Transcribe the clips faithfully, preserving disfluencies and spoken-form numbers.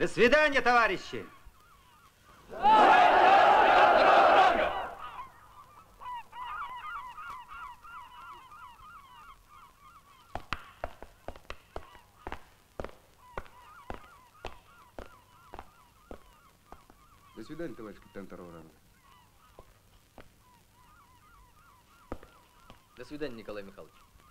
До свидания, товарищи! До свидания, товарищ капитан второго ранга. До свидания, Николай Михайлович.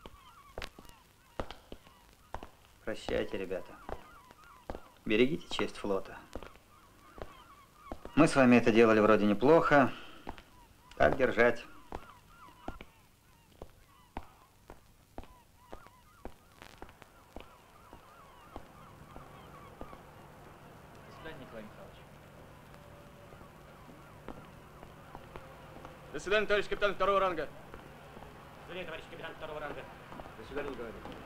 Прощайте, ребята. Берегите честь флота. Мы с вами это делали вроде неплохо. Так держать. До свидания, Николай Михайлович. До свидания, товарищ капитан второго ранга. До свидания, товарищ капитан второго ранга. До свидания, Николай Михайлович.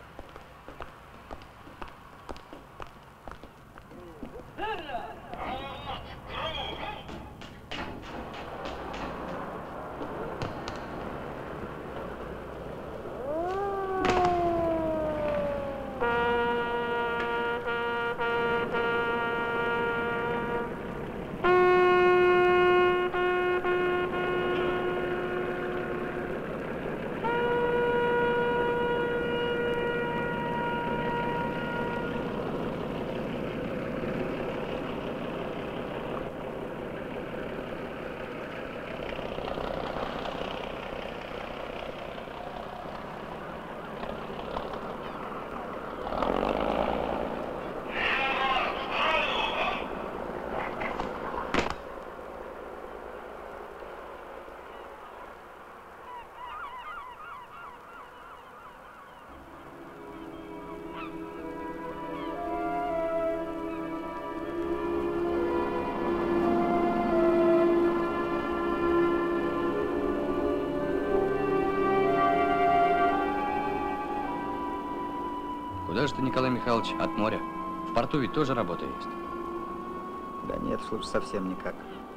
Куда же ты, Николай Михайлович, от моря? В порту ведь тоже работа есть. Да нет, слушай, совсем никак.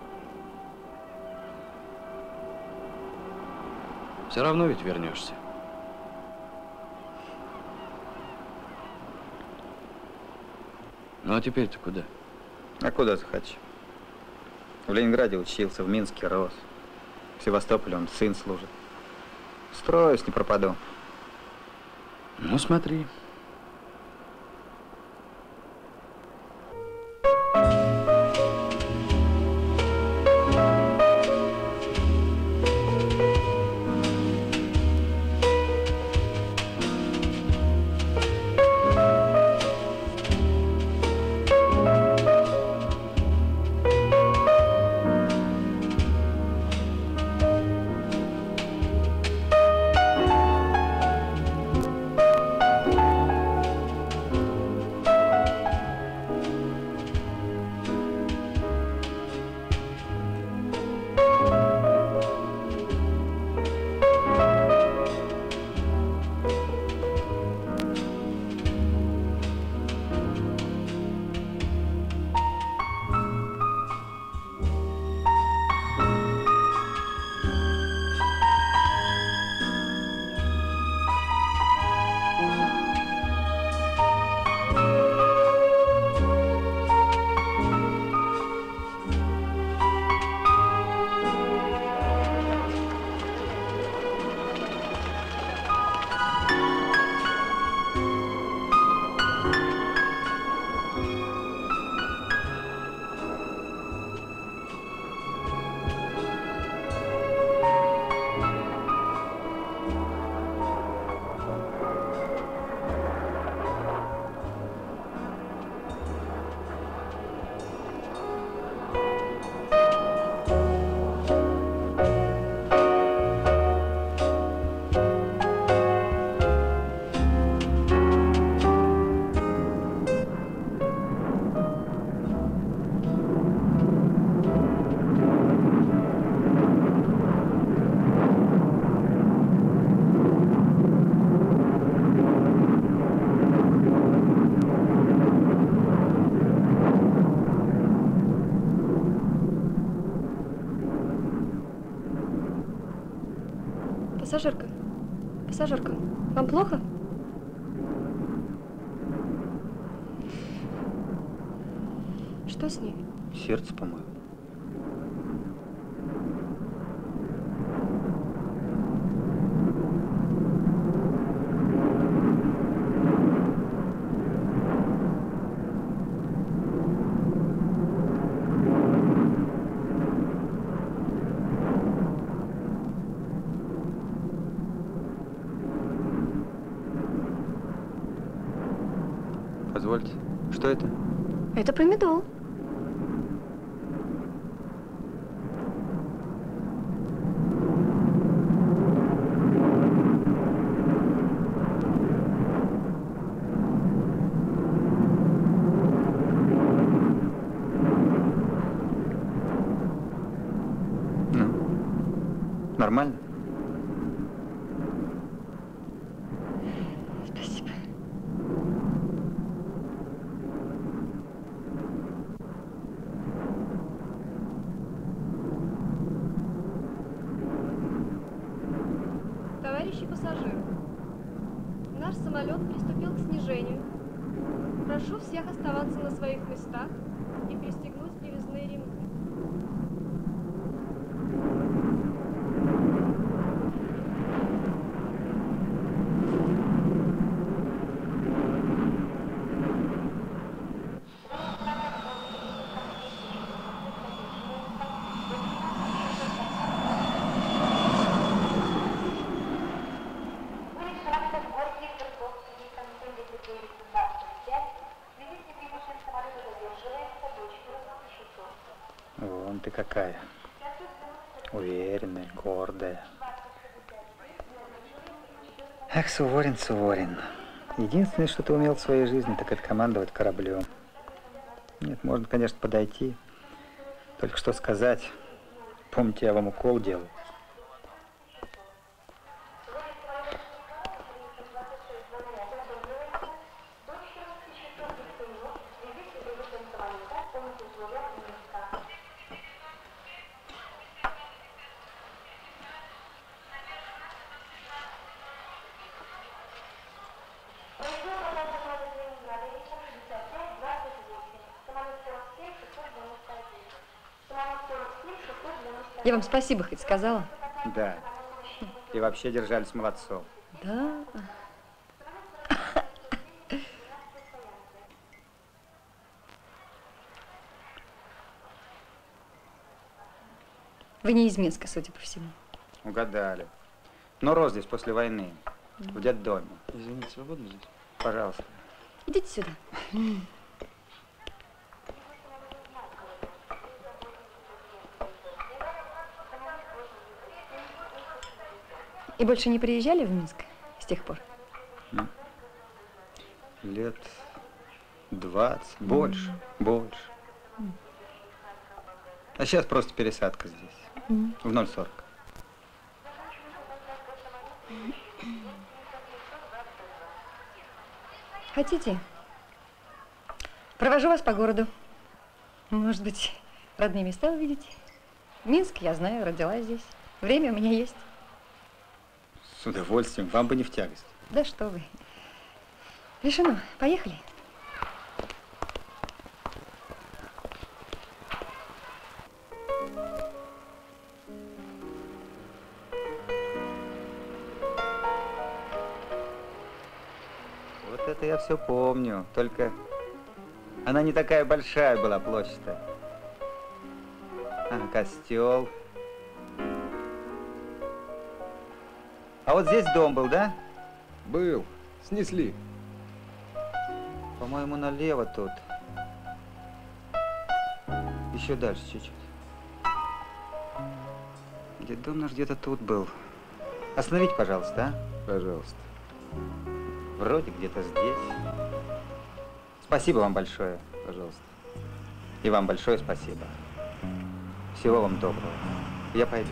Все равно ведь вернешься. Ну а теперь-то куда? А куда захочу? В Ленинграде учился, в Минске рос. В Севастополе он сын служит. Строюсь, не пропаду. Ну смотри. Пассажирка, пассажирка, вам плохо? Что с ней? Сердце, по-моему. Позвольте, что это? Это промедол. Ну, нормально? Спасибо. Товарищи пассажиры, наш самолет приступил к снижению. Прошу всех оставаться на своих местах и пристегнуть привязные ремни. Вон ты какая. Уверенная, гордая. Эх, Суворин, Суворин. Единственное, что ты умел в своей жизни, так это командовать кораблем. Нет, можно, конечно, подойти. Только что сказать. Помните, я вам укол делал. Я вам спасибо хоть сказала? Да. И вообще держались молодцом. Да. Вы не из Минска, судя по всему. Угадали. Но рос здесь после войны. В детдоме. Извините, свободно здесь? Пожалуйста. Идите сюда. И больше не приезжали в Минск с тех пор? Лет двадцать, больше, mm. больше. Mm. А сейчас просто пересадка здесь, mm. в ноль сорок. Хотите? Провожу вас по городу. Может быть, родные места увидите? Минск, я знаю, родилась здесь. Время у меня есть. С удовольствием, вам бы не в тягость. Да что вы. Решено, поехали. Вот это я все помню, только она не такая большая была площадь-то. А, костел. А вот здесь дом был, да? Был. Снесли. По-моему, налево тут. Еще дальше чуть-чуть. Где дом наш где-то тут был. Остановите, пожалуйста, а? Пожалуйста. Вроде где-то здесь. Спасибо вам большое. Пожалуйста. И вам большое спасибо. Всего вам доброго. Я пойду.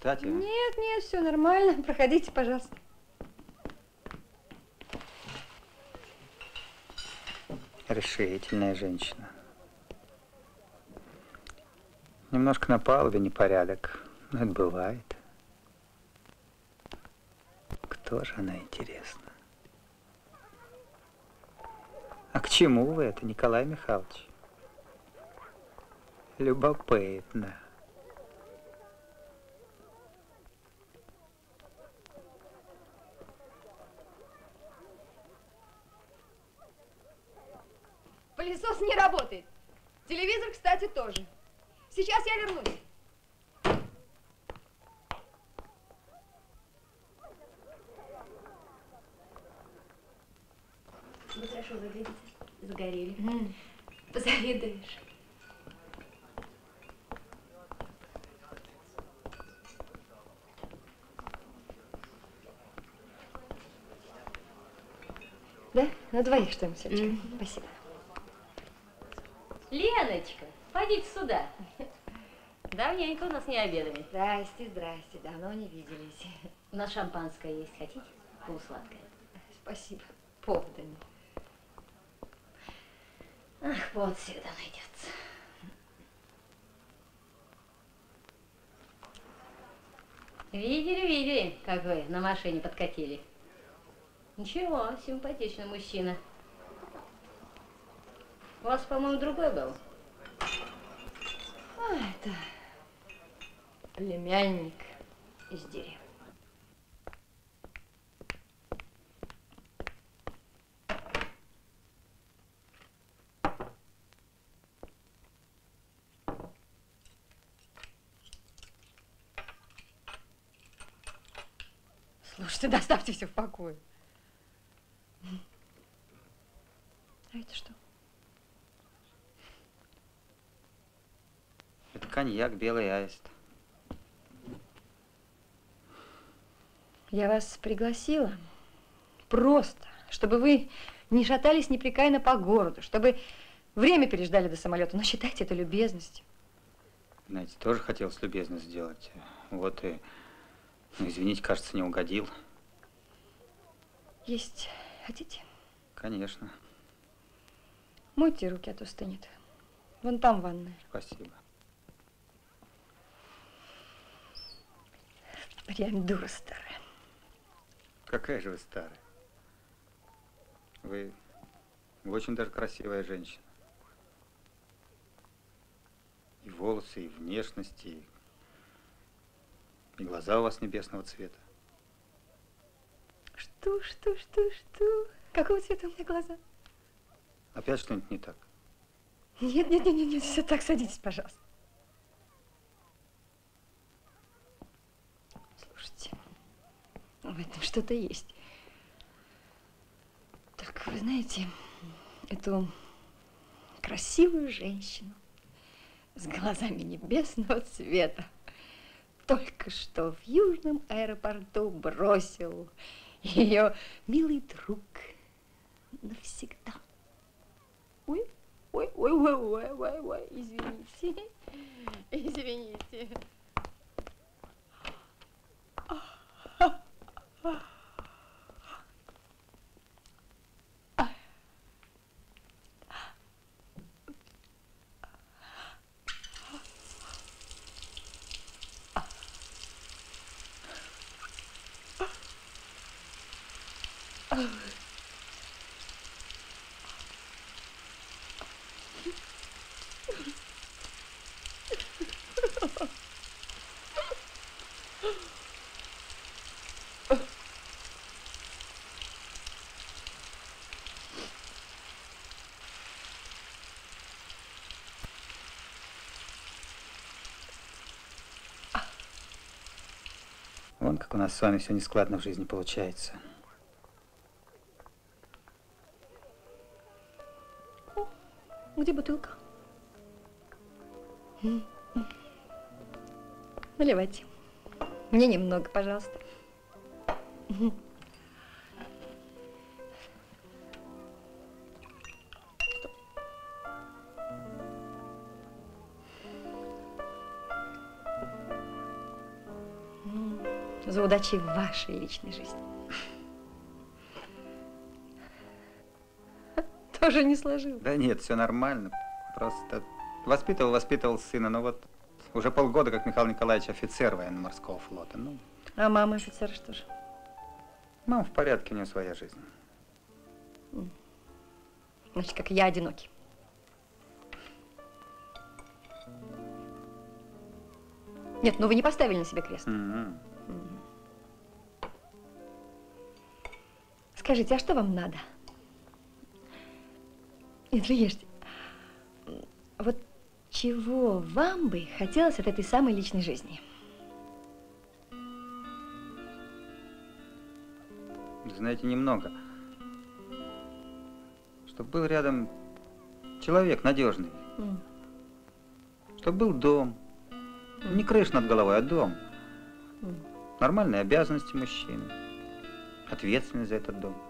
Кстати... Нет, нет, все нормально. Проходите, пожалуйста. Решительная женщина. Немножко на палубе непорядок, но это бывает. Кто же она, интересно? А к чему вы это, Николай Михайлович? Любопытно. Пылесос не работает. Телевизор, кстати, тоже. Сейчас я вернусь. Вы хорошо выглядите. Загорели. Mm. Позавидуешь. Да? На двоих что-нибудь, Светочка. Mm. Спасибо. Леночка, пойдите сюда. Давненько у нас не обедали. Здрасте, здрасте. Давно не виделись. У нас шампанское есть. Хотите? Полусладкое. Спасибо. Повода нет. Ах, повод всегда найдется. Видели, видели, как вы на машине подкатили. Ничего, симпатичный мужчина. У вас, по-моему, другой был. А, это племянник из деревни. Слушайте, доставьте все в покое. А это что? Это коньяк «Белый аист». Я вас пригласила просто, чтобы вы не шатались непрекаянно по городу, чтобы время переждали до самолета. Но считайте это любезностью. Знаете, тоже хотелось любезно сделать. Вот и, ну, извините, кажется, не угодил. Есть хотите? Конечно. Мойте руки, а то стынет. Вон там ванная. Спасибо. Прям дура старая. Какая же вы старая. Вы, вы очень даже красивая женщина. И волосы, и внешность, и, и глаза у вас небесного цвета. Что, что, что, что? Какого цвета у меня глаза? Опять что-нибудь не так? Нет, нет, нет, нет, нет, все так, садитесь, пожалуйста. Слушайте, в этом что-то есть. Только вы знаете, эту красивую женщину с глазами небесного цвета только что в южном аэропорту бросил ее милый друг навсегда. Ой, ой, ой, ой, ой, ой, ой, извините, извините. Вон как у нас с вами все нескладно в жизни получается. О, где бутылка? Наливайте. Мне немного, пожалуйста. за удачей в вашей личной жизни. Тоже не сложилось. Да нет, все нормально. Просто воспитывал, воспитывал сына. Но вот уже полгода, как Михаил Николаевич офицер военно-морского флота. Ну, а мама офицер что же? Мама в порядке, у нее своя жизнь. Значит, как я, одинокий. Нет, ну вы не поставили на себе крест. Mm-hmm. Mm-hmm. Скажите, а что вам надо? Нет, вы ешьте. Вот чего вам бы хотелось от этой самой личной жизни? Знаете, немного. Чтобы был рядом человек надежный. Mm. Чтобы был дом. Mm. Не крыша над головой, а дом. Mm. Нормальные обязанности мужчины. Ответственность за этот дом.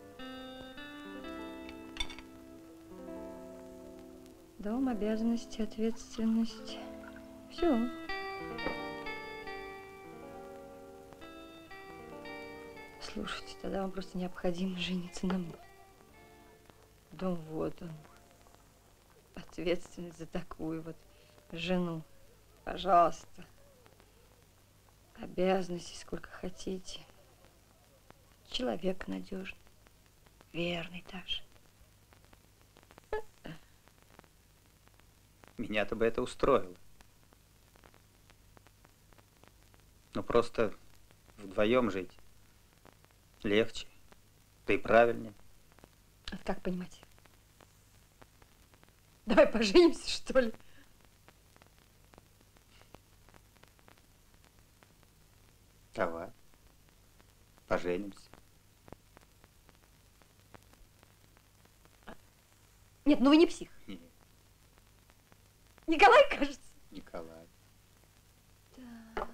Дом, обязанности, ответственность. Все. Слушайте, тогда вам просто необходимо жениться на мне. Дом вот он. Ответственность за такую вот жену. Пожалуйста. Обязанностей сколько хотите. Человек надежный. Верный даже. Меня-то бы это устроило. Но просто вдвоем жить легче, да и правильнее. А как понимать? Давай поженимся, что ли? Давай. Поженимся. Нет, ну вы не псих. Нет. Николай, кажется. Николай. Так.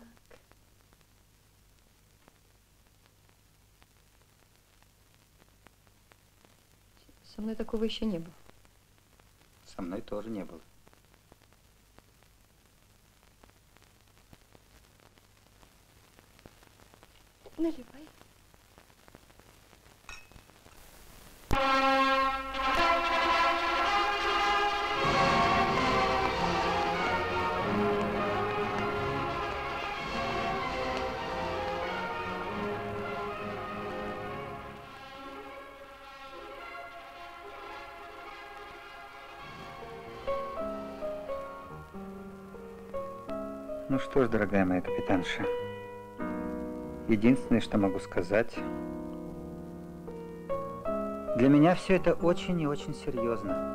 Со мной такого еще не было. Со мной тоже не было. Наливай. Ну что ж, дорогая моя капитанша, единственное, что могу сказать, для меня все это очень и очень серьезно.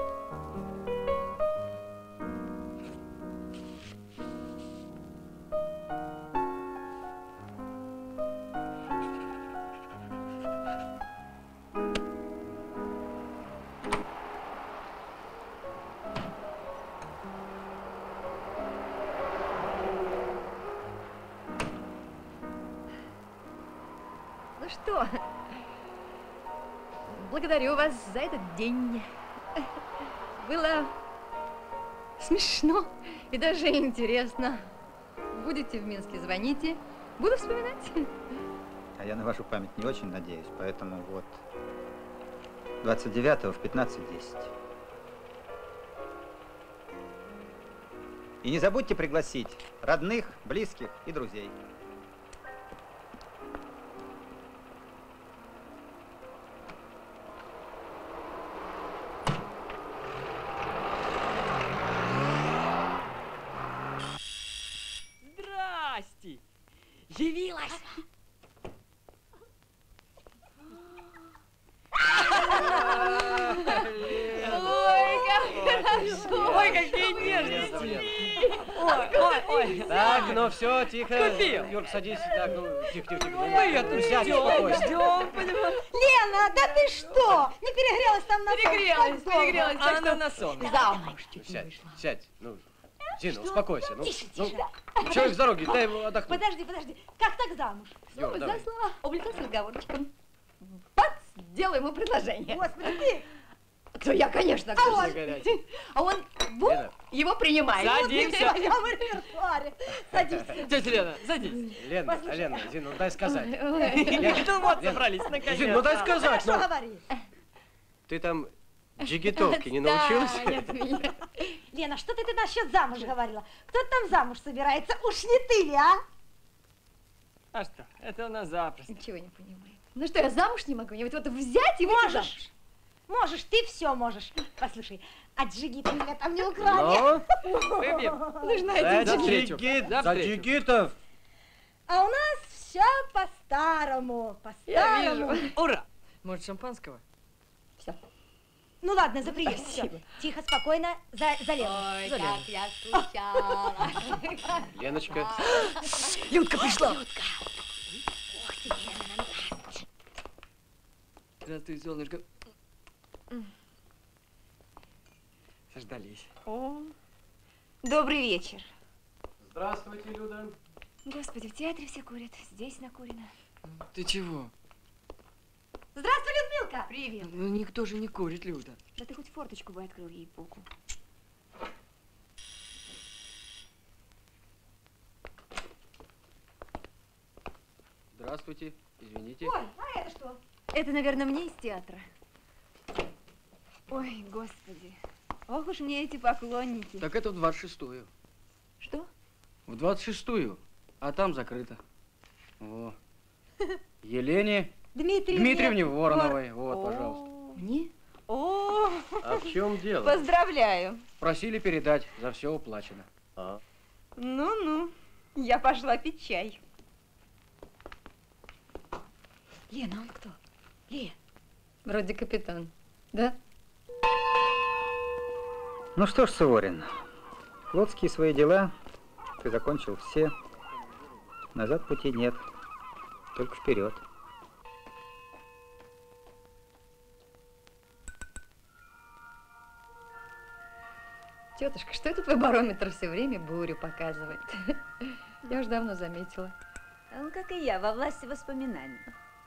Ну что, благодарю вас за этот день. Было смешно и даже интересно. Будете в Минске, звоните. Буду вспоминать. А я на вашу память не очень надеюсь, поэтому вот двадцать девятого в пятнадцать десять. И не забудьте пригласить родных, близких и друзей. Здрасте! Явилась! Ой, как хорошо! Ой, какие нежности! Ой, ой, ой! Так, ну все, тихо. Купил. Юрка, садись. Так, ну, тихо, тихо, тихо. Мы это сядь, ждем, успокойся. ждем, понимаешь? Лена, да ты что? Не перегрелась там на Перегрелась, перегрелась. А Она на сон. Замуж Ну, чуть не сядь, вышла. сядь. Ну, Зина, успокойся. Ну, Тише, ну, тише. человек с дороги, дай ему отдохнуть. Подожди, подожди. Как так замуж? Юра, Слово давай. за слово, увлеклась разговорчиком. Бац, сделаю ему предложение. Господи, ты! То я, конечно, А он? горячий. А он вот, Лена. его принимает. Садимся. Я в репертуаре. Садись. Тетя Лена, садись. Лена, Послушай. Лена, Зин, ну дай сказать. Ну вот Лена. собрались, наконец. Зин, ну дай сказать. Что Ну, говори? ты там джигитовки не научилась? Отстань от меня. Лена, что ты, ты насчет замуж говорила? Кто там замуж собирается? Уж не ты ли, а? А что, это у нас запросто. Ничего не понимаю. Ну что, я замуж не могу? Я вот, вот взять и выйти Можешь. замуж. Можешь, ты все можешь. Послушай, а джигиты меня там не украли. Ну, Выпьем. Нужна за эта За встречу. джигит, За за встречу. джигитов. А у нас все по-старому, Я по-старому. вижу. Ура! Может, шампанского? Все. Ну ладно, за приезд. Всё. Спасибо. Тихо, спокойно, за, за Лену. Ой, За Лену. как я скучала. Леночка, Людка пришла. Здравствуй, солнышко. Заждались. О, добрый вечер. здравствуйте, Люда. Господи, в театре все курят, здесь накурено. Ты чего? Здравствуй, Людмилка. Привет. Ну, никто же не курит, Люда. Да ты хоть форточку бы открыл ей боку. Здравствуйте, извините. Ой, а это что? Это, наверное, мне из театра. Ой, господи. Ох уж мне эти поклонники. Так это в двадцать шестую. Что? В двадцать шестую, а там закрыто. Во. Елене Дмитрий. Дмитриевне Вороновой. Вот, пожалуйста. Мне? О, А в чем дело? Поздравляю. Просили передать, за все уплачено. А, Ну-ну, я пошла пить чай. Лена, он кто? Лен. Вроде капитан, да? Ну что ж, Суворин, флотские свои дела ты закончил все. Назад пути нет, только вперед. Тетушка, что это твой барометр все время бурю показывает? Я уж давно заметила. Он, как и я, во власти воспоминаний.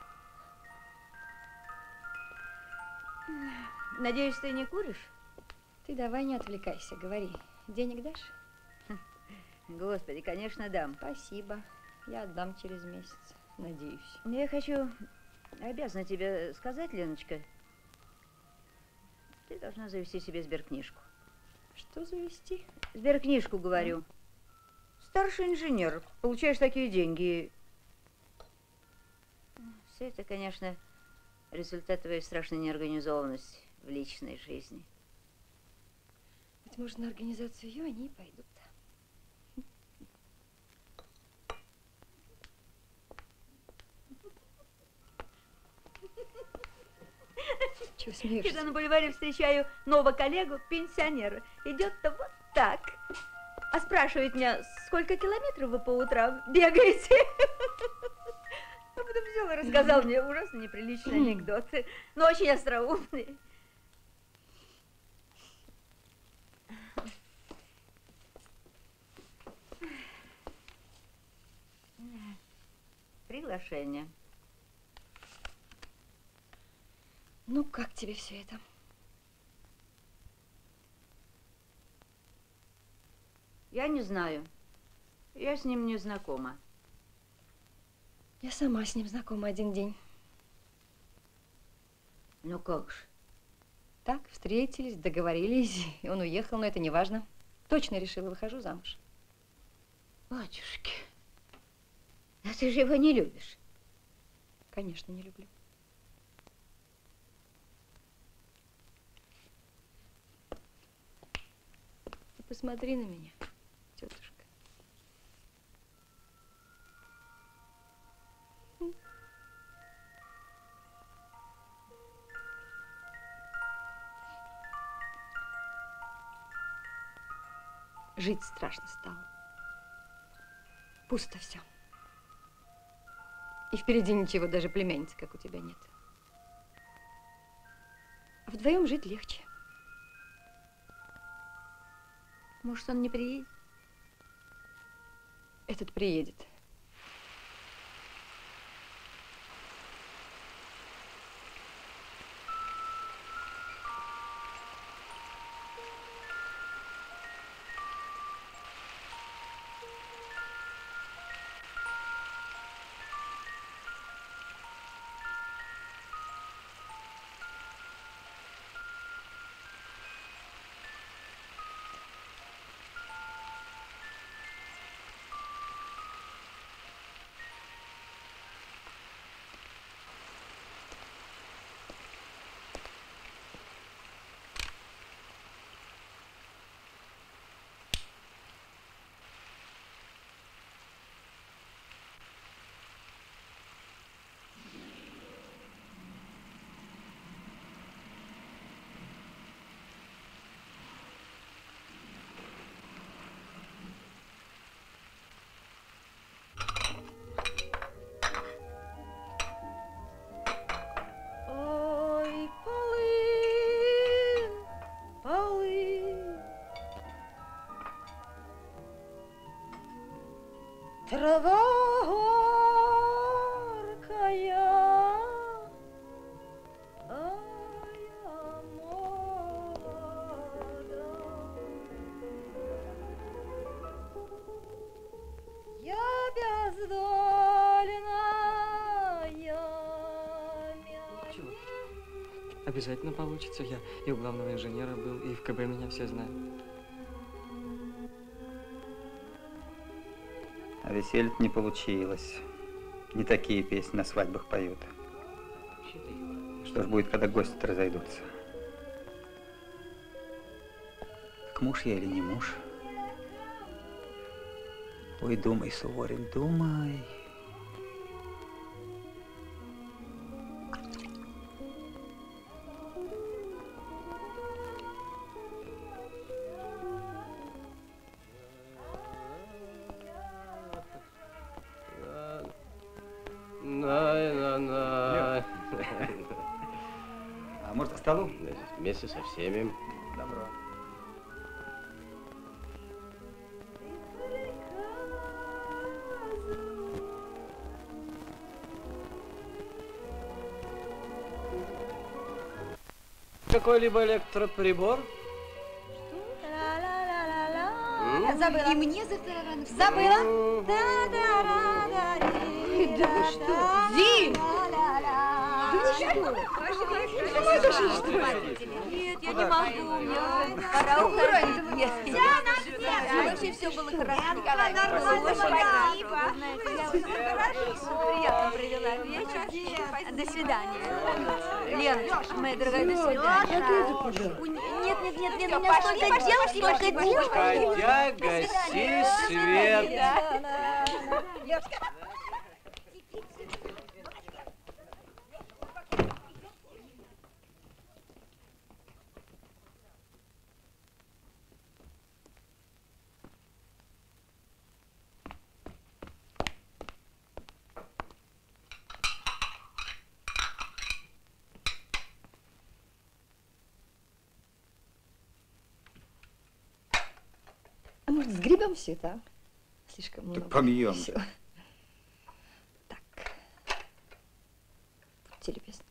Надеюсь, ты не куришь? Ты давай не отвлекайся, говори. Денег дашь? Господи, конечно, дам. Спасибо. Я отдам через месяц, надеюсь. Я хочу, обязана тебе сказать, Леночка, ты должна завести себе сберкнижку. Что завести? Сберкнижку, говорю. Старший инженер, получаешь такие деньги. Все это, конечно, результат твоей страшной неорганизованности в личной жизни. Быть может, на организацию ее они и пойдут. Чего смеешься? Когда на бульваре встречаю нового коллегу, пенсионера, идет-то вот так. А спрашивает меня, сколько километров вы по утрам бегаете? А потом взял и рассказал мне ужасно неприличные анекдоты, но очень остроумные. Приглашение. Ну, как тебе все это? Я не знаю. Я с ним не знакома. Я сама с ним знакома один день. Ну как же? Так, встретились, договорились, и он уехал, но это не важно. Точно решила, выхожу замуж. Батюшки, а ты же его не любишь. Конечно, не люблю. Ты посмотри на меня, тетушка. Жить страшно стало. Пусто все. И впереди ничего, даже племянницы, как у тебя, нет. А вдвоем жить легче. Может, он не приедет? Этот приедет. Обязательно получится. Я и у главного инженера был, и в ка бэ меня все знают. А веселье-то не получилось. Не такие песни на свадьбах поют. Что ж будет, когда гости-то разойдутся? Так муж я или не муж? Ой, думай, Суворин, думай. А может, к столу? Вместе со всеми. Добро. Какой-либо электроприбор? Я забыла. И мне за тараран. Забыла. Да вы что? Зин! Нет, я не могу. Мне пора уходить. Вообще все было хорошо. Приятно провела вечер. До свидания. Леночка, моя дорогая, до свидания. Нет, нет, нет, нет, у меня столько дел, столько дел. Уходя, гаси свет. А может, сгребем все это, а? Слишком много. Так помьем. Всё. Так. Будьте любезны.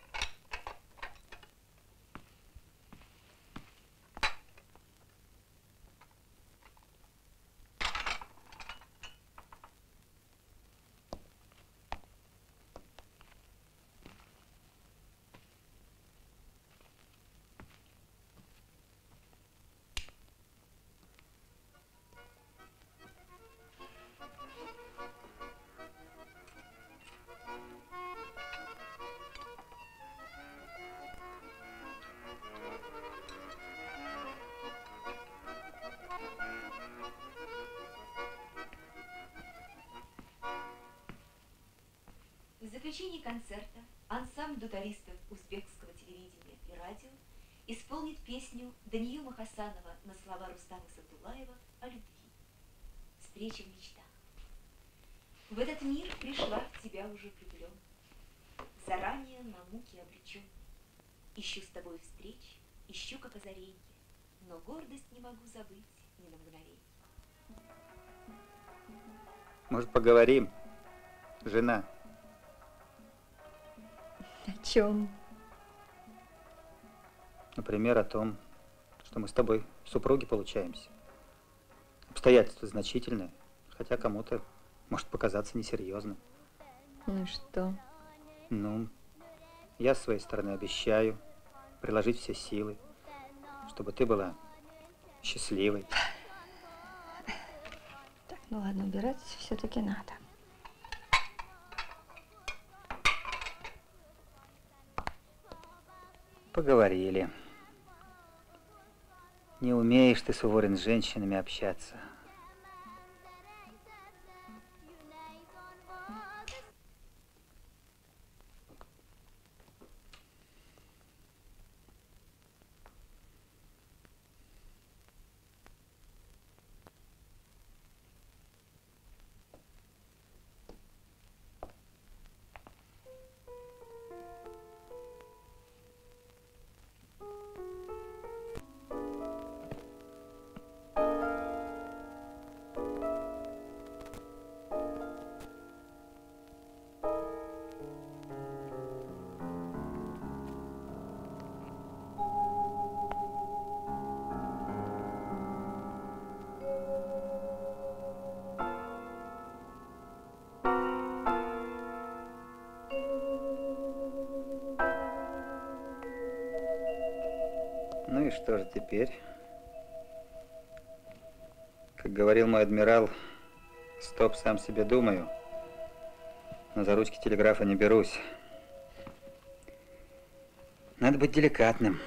В заключении концерта ансамбль дутаристов узбекского телевидения и радио исполнит песню Даниюма Хасанова на слова Рустама Сабдулаева о любви. Встреча в мечтах. В этот мир пришла в тебя уже влюблен, заранее на муки обречен. Ищу с тобой встреч, ищу как озаренье, но гордость не могу забыть ни на мгновенье. Может, поговорим, жена? О чем? Например, о том, что мы с тобой супруги получаемся. Обстоятельства значительные, хотя кому-то может показаться несерьезным. Ну и что? Ну, я с своей стороны обещаю приложить все силы, чтобы ты была счастливой. Так, ну ладно, убирать все-таки надо. Поговорили. Не умеешь ты, Суворин, с женщинами общаться. Ну и что же теперь? Как говорил мой адмирал, стоп, сам себе думаю, но за ручки телеграфа не берусь. Надо быть деликатным.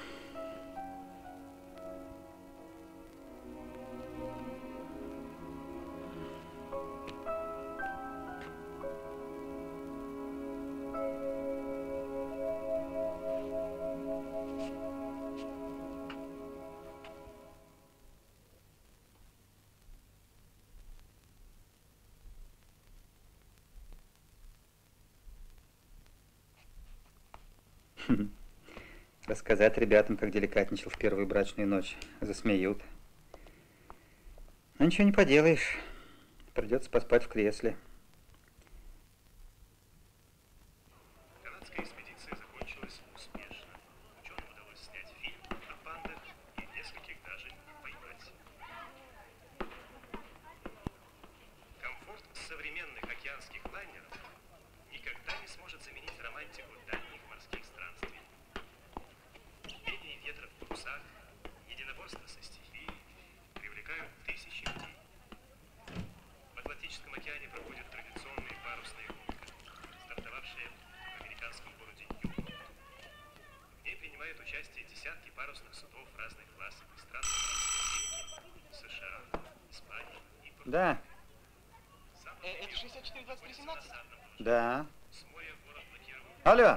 Рассказать ребятам, как деликатничал в первую брачную ночь. Засмеют. Но ничего не поделаешь. Придется поспать в кресле. Канадская экспедиция закончилась успешно. Ученым удалось снять фильм о пандах и нескольких даже поймать. Комфорт современных океанских лайнеров никогда не сможет заменить романтику дальних морских странствий. Пение ветра в парусах, единоборство со стихией привлекают тысячи людей. В Атлантическом океане проходят традиционные парусные гонки, стартовавшие в американском городе Ньюпорт. В ней принимают участие десятки парусных судов разных классов из стран Америки, США, Испании и Португалии. Да. Э, это шестьдесят четыре двадцать три семнадцать? Да. Алло.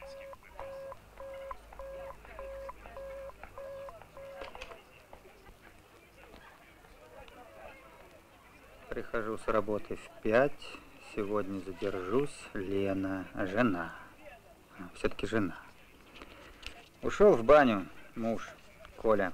Прихожу с работы в пять. Сегодня задержусь. Лена, жена. Все-таки жена. Ушел в баню муж, Коля.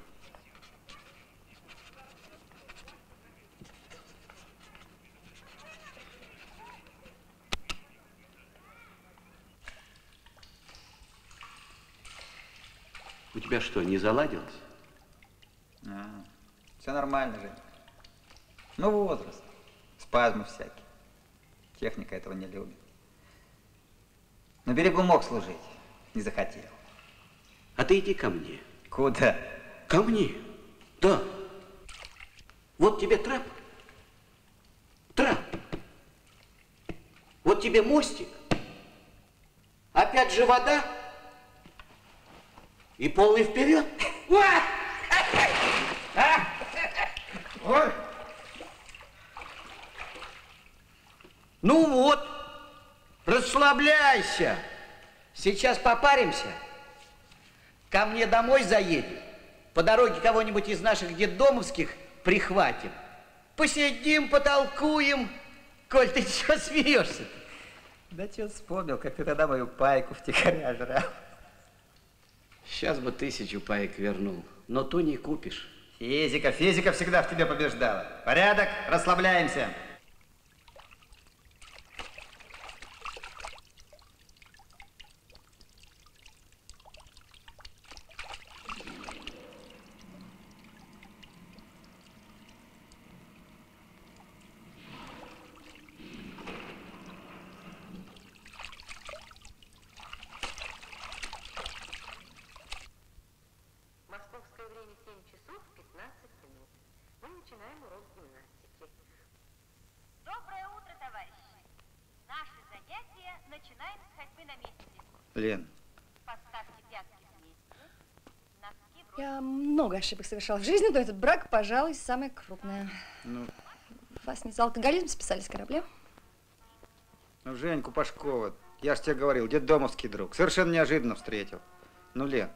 У тебя что, не заладилось? А, все нормально, Жень. Ну, возраст. Спазмы всякие. Техника этого не любит. На берегу мог служить. Не захотел. А ты иди ко мне. Куда? Ко мне. Да. Вот тебе трап. Трап. Вот тебе мостик. Опять же вода. И полный вперед. Ой. Ну вот, расслабляйся. Сейчас попаримся. Ко мне домой заедем. По дороге кого-нибудь из наших детдомовских прихватим. Посидим, потолкуем. Коль, ты чего смеешься-то? Да что вспомнил, как ты тогда мою пайку втихаря жрал. Сейчас бы тысячу паек вернул, но ту не купишь. Физика, физика всегда в тебе побеждала. Порядок, расслабляемся. Лен. Я много ошибок совершала в жизни, но этот брак, пожалуй, самое крупное. Ну, Вас не за алкоголизм списали с корабля? Ну, Женьку Пашкова, я ж тебе говорил, детдомовский друг. Совершенно неожиданно встретил. Ну, Лен.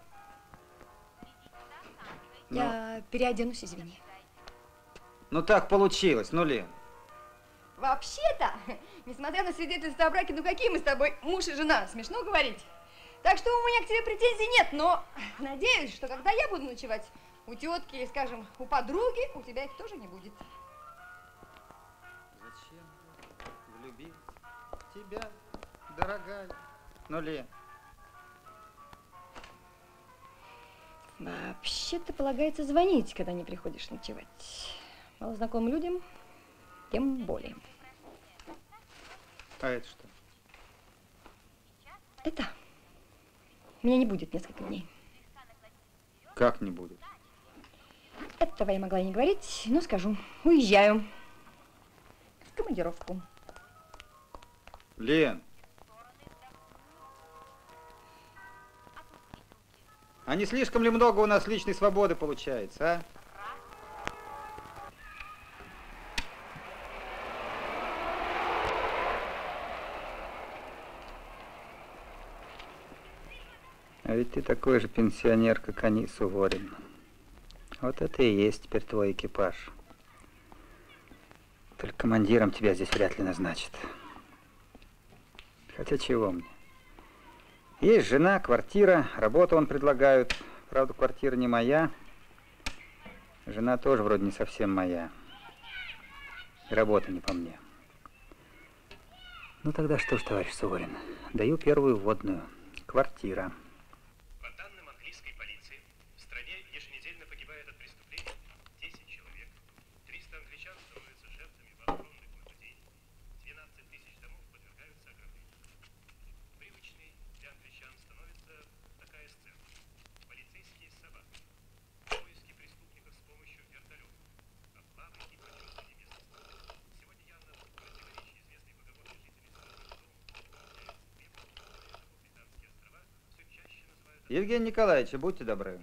Я ну, переоденусь, извини. Ну, так получилось, ну, Лен. Вообще-то, несмотря на свидетельство о браке, ну какие мы с тобой муж и жена, смешно говорить. Так что у меня к тебе претензий нет, но надеюсь, что когда я буду ночевать у тетки или, скажем, у подруги, у тебя их тоже не будет. Зачем влюбиться в тебя, дорогая? Ну, Лен. Вообще-то полагается звонить, когда не приходишь ночевать. Малознакомым людям тем более. А это что? Это меня не будет несколько дней. Как не будет? Этого я могла и не говорить, но скажу. Уезжаю. В командировку. Лен. А не слишком ли много у нас личной свободы получается, а? А ведь ты такой же пенсионер, как они, Суворин. Вот это и есть теперь твой экипаж. Только командиром тебя здесь вряд ли назначат. Хотя чего мне? Есть жена, квартира, работу он предлагают. Правда, квартира не моя. Жена тоже вроде не совсем моя. И работа не по мне. Ну тогда что ж, товарищ Суворин, даю первую вводную. Квартира. По данным английской полиции, в стране еженедельно погибает от преступлений десять человек. триста англичан становятся жертвами вооруженных нападений. двенадцать тысяч домов подвергаются ограблению. Привычной для англичан становится такая сцена. Полицейские собаки. Поиски преступников с помощью вертолетов. Облавы и прочесывание местности. Сегодня явно в противоречии известной поговорке жителей Евгений Николаевич, будьте добры.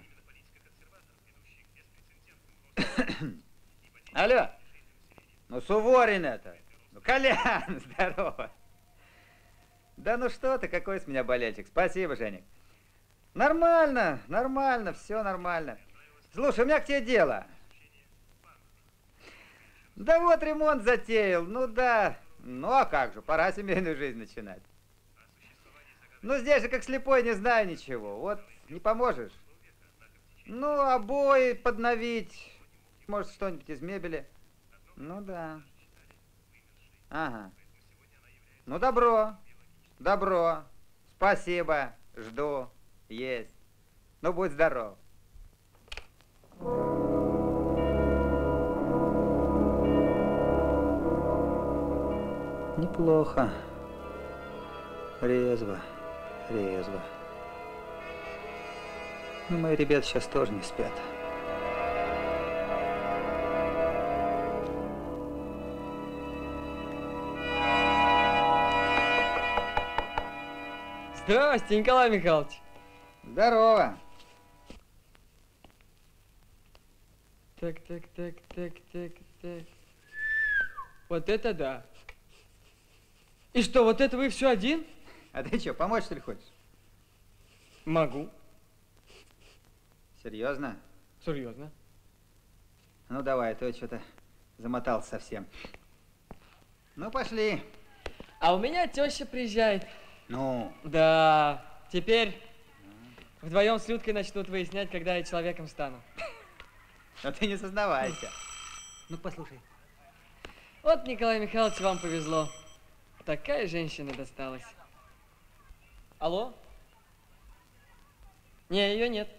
Алло. Ну, Суворин это. Ну, Колян, здорово. Да ну что ты, какой с меня болельщик. Спасибо, Женик. Нормально, нормально, все нормально. Слушай, у меня к тебе дело. Да вот ремонт затеял, ну да. Ну а как же, пора семейную жизнь начинать. Ну здесь же как слепой, не знаю ничего. Вот не поможешь. Ну, обои подновить. Может, что-нибудь из мебели. Ну да. Ага. Ну, добро. Добро. Спасибо. Жду. Есть. Ну, будь здоров. Неплохо. Резво. Резво. Ну, мои ребята сейчас тоже не спят. Здравствуйте, Николай Михайлович. Здорово. Так, так, так, так, так, так. Вот это да. И что, вот это вы все один? А ты что, помочь, что ли, хочешь? Могу. Серьезно? Серьезно. Ну, давай, а то я что-то замотался совсем. Ну, пошли. А у меня теща приезжает. Ну? Да, теперь вдвоем с Людкой начнут выяснять, когда я человеком стану. Но ты не сознавайся. Ну, послушай. Вот, Николай Михайлович, вам повезло. Такая женщина досталась. Алло? Не, ее нет.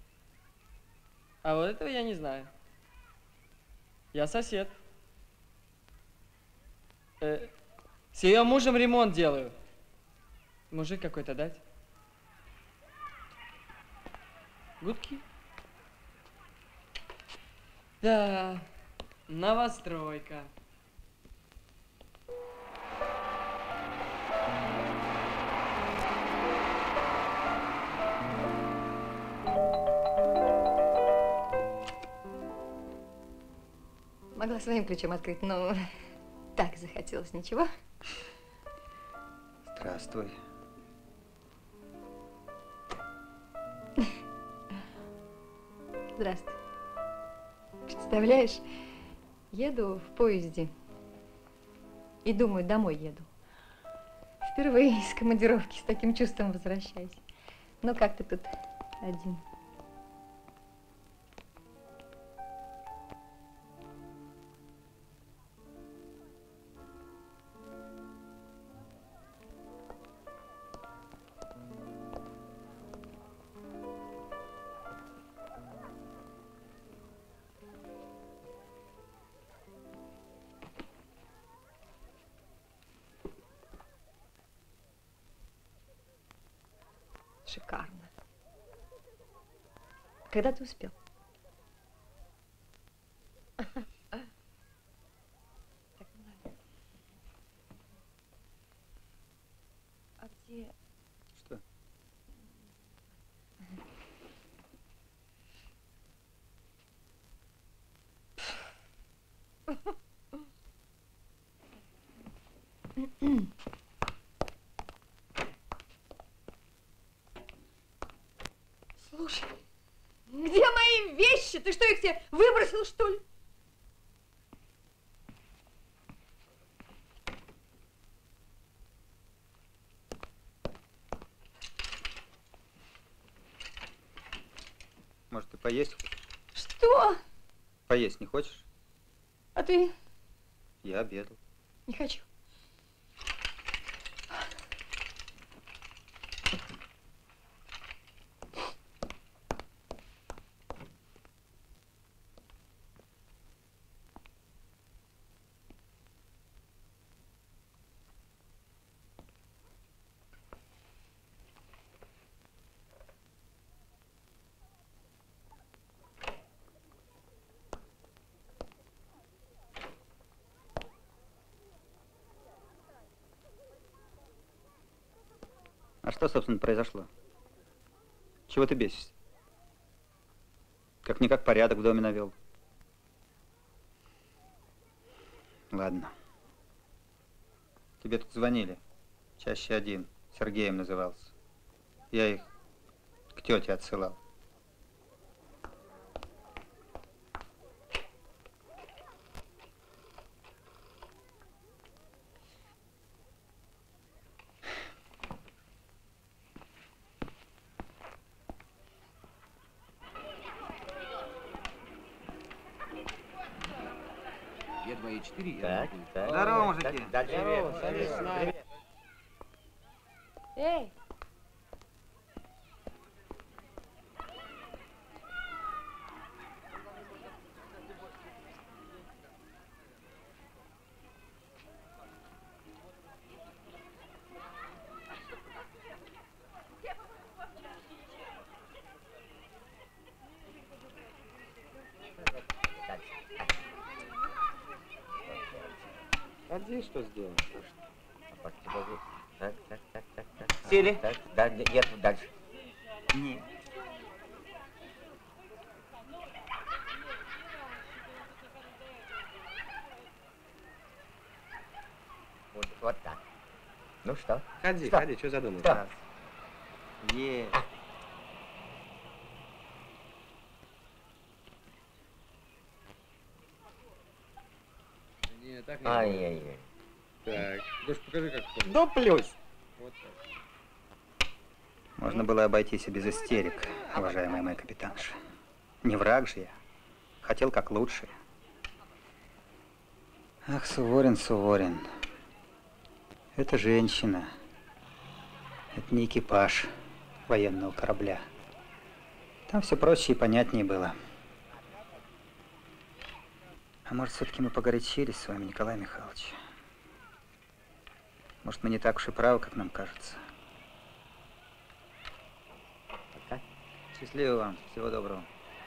А вот этого я не знаю. Я сосед. Э, с ее мужем ремонт делаю. Мужик какой-то дать? Гудки? Да, новостройка. Могла своим ключом открыть, но так захотелось, ничего. Здравствуй. Здравствуй. Представляешь, еду в поезде и думаю, домой еду. Впервые из командировки с таким чувством возвращаюсь. Ну как ты тут один? Шикарно. Когда ты успел? А где? Что? Слушай, где мои вещи? Ты что, их все выбросил, что ли? Может, ты поесть хочешь? Что? Поесть не хочешь? А ты? Я обедал. Не хочу. А что, собственно, произошло? Чего ты бесишься? Как-никак порядок в доме навел. Ладно. Тебе тут звонили. Чаще один. Сергеем назывался. Я их к тете отсылал. Так, так. Здорово, мужики. Да, привет. Привет. Эй! А здесь что сделано? Так, так, так, так, так. Сели? Так, да, я тут дальше. Нет. Вот, вот так. Ну что? Ходи, что? ходи, что задумал? Что? Е. Не, так не Ай-яй-яй. Так, Гош, покажи, как. Ну, плюс. Вот так. Можно было обойтись и без истерик, уважаемая моя капитанша. Не враг же я. Хотел как лучше. Ах, Суворин, Суворин. Это женщина. Это не экипаж военного корабля. Там все проще и понятнее было. А может, все-таки мы погорячились с вами, Николай Михайлович? Может, мы не так уж и правы, как нам кажется? Пока. Счастливо вам. Всего доброго.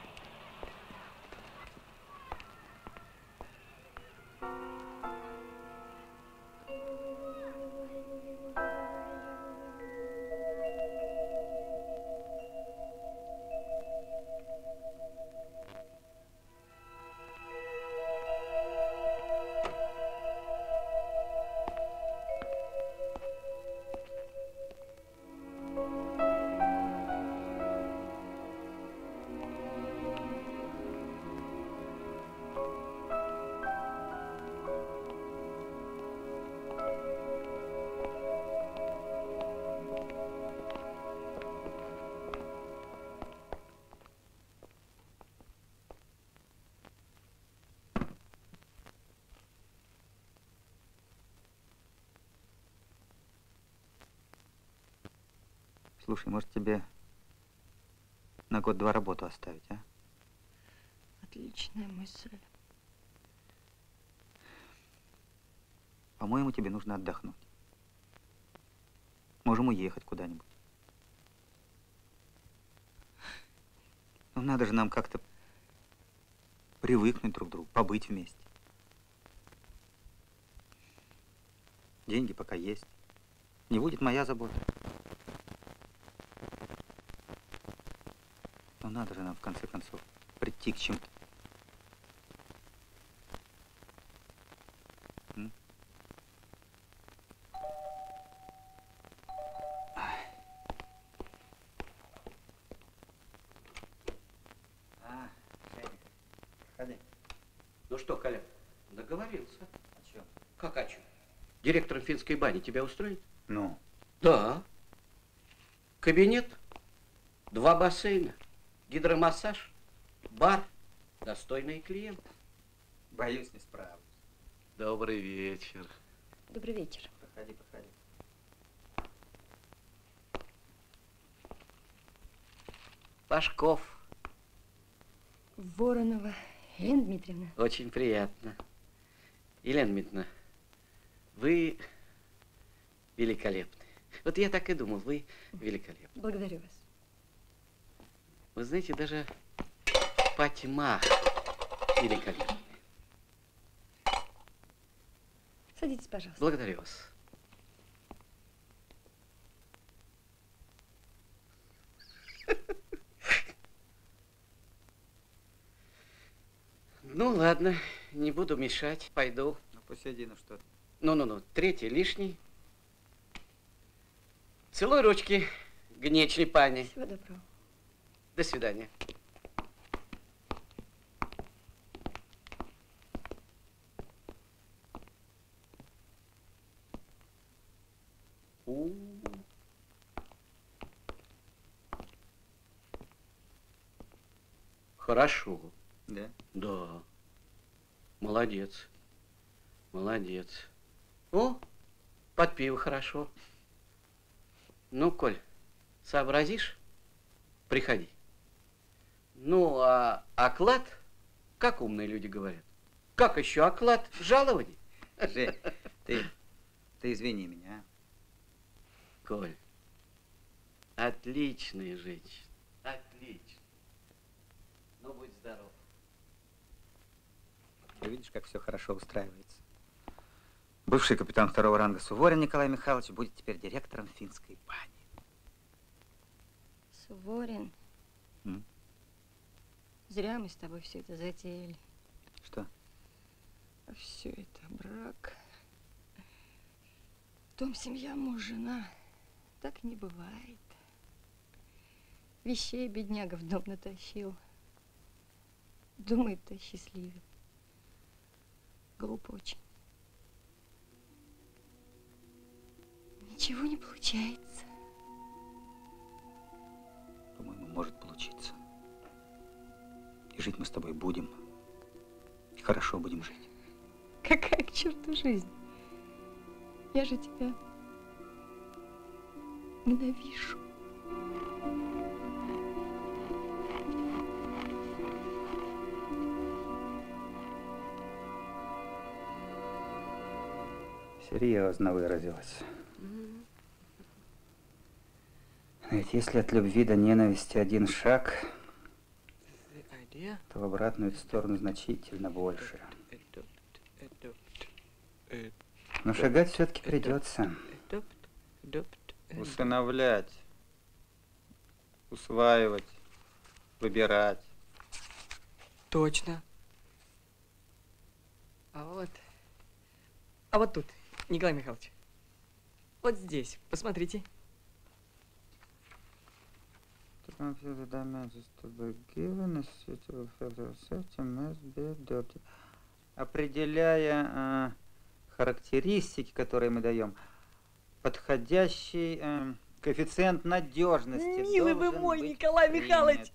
Слушай, может, тебе на год-два работу оставить, а? Отличная мысль. По-моему, тебе нужно отдохнуть. Можем уехать куда-нибудь. Ну, надо же нам как-то привыкнуть друг к другу, побыть вместе. Деньги пока есть. Не будет моя забота. Но надо же нам, в конце концов, прийти к чему-то. Ну что, Коля, договорился? О чем? Как о чем? Директором финской бани тебя устроит? Ну? Да. Кабинет, два бассейна, гидромассаж, бар, достойные клиенты. Боюсь, не справлюсь. Добрый вечер. Добрый вечер. Проходи, проходи. Пашков. Воронова Елена Дмитриевна. Очень приятно. Елена Дмитриевна, вы великолепны. Вот я так и думал, вы великолепны. Благодарю вас. Вы знаете, даже по тьмах великолепны. Садитесь, пожалуйста. Благодарю вас. Ну, ладно, не буду мешать, пойду. Ну, посиди, ну что ты. Ну-ну-ну, третий лишний. Целуй ручки, гнечной пани. Всего доброго. До свидания. У. Хорошо. Да? Да. Молодец. Молодец. О, под пиво хорошо. Ну, Коль, сообразишь? Приходи. Ну, а оклад, как умные люди говорят? Как еще оклад? Жалование? Жень, ты, ты извини меня, а? Коль, отличная женщина. Отлично. Ну, будь здоров. Ты видишь, как все хорошо устраивается. Бывший капитан второго ранга Суворин Николай Михайлович будет теперь директором финской бани. Суворин. М? Зря мы с тобой все это затеяли. Что? Все это брак. Дом, семья, муж, жена. Так не бывает. Вещей бедняга в дом натащил. Думает-то счастливее. Глупо очень. Ничего не получается. По-моему, может получиться. И жить мы с тобой будем. И хорошо будем жить. Какая к черту жизнь? Я же тебя ненавижу. Серьезно выразилась. Ведь если от любви до ненависти один шаг, то в обратную сторону значительно больше. Но шагать все-таки придется. Усыновлять, усваивать, выбирать. Точно. А вот, а вот тут, Николай Михайлович, вот здесь, посмотрите. Определяя э, характеристики, которые мы даем, подходящий э, коэффициент надежности. Милый вы мой, Николай Михайлович!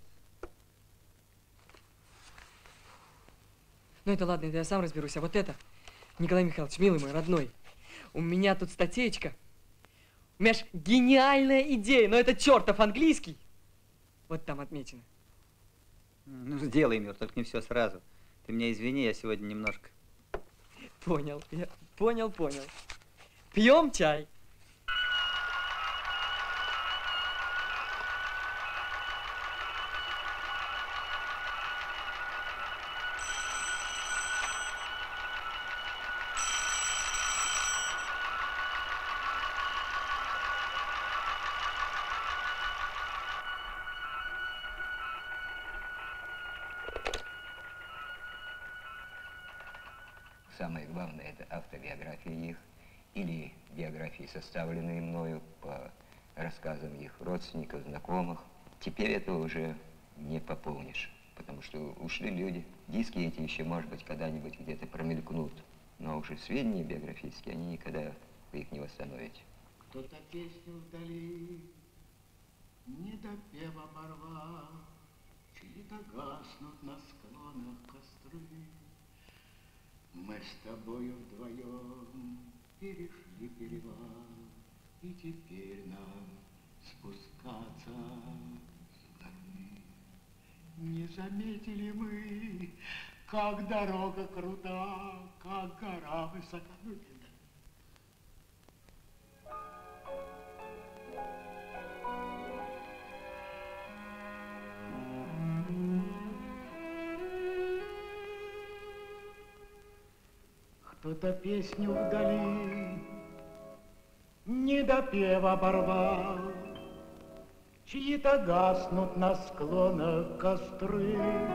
Ну это ладно, это я сам разберусь. А вот это, Николай Михайлович, милый мой, родной, у меня тут статейка. У меня ж гениальная идея, но это чертов английский. Вот там отмечено. Ну, сделай, Мир, только не все сразу. Ты меня извини, я сегодня немножко... Понял, я понял, понял. Пьем чай. самое главное, это автобиографии их, или биографии, составленные мною по рассказам их родственников, знакомых. Теперь этого уже не пополнишь, потому что ушли люди. Диски эти еще, может быть, когда-нибудь где-то промелькнут, но уже сведения биографические, они никогда вы их не восстановите. Кто-то песню вдали, не допев оборвал, чьи-то гаснут на склонах костры. Мы с тобою вдвоем перешли перевал, и теперь нам спускаться с горы. Не заметили мы, как дорога крута, как гора высока. Кто-то песню вдали, не допев оборвал, чьи-то гаснут на склонах костры.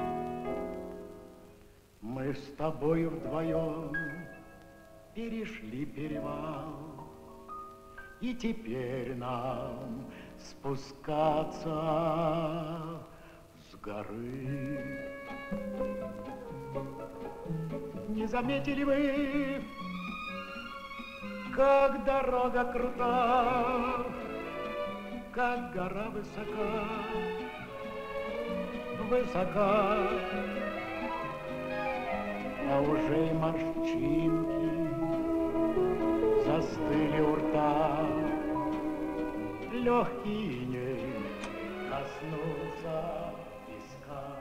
Мы с тобою вдвоем перешли перевал, и теперь нам спускаться с горы. Не заметили вы, как дорога крута, как гора высока, высока, а уже и морщинки застыли у рта, легкий иней коснулся песка.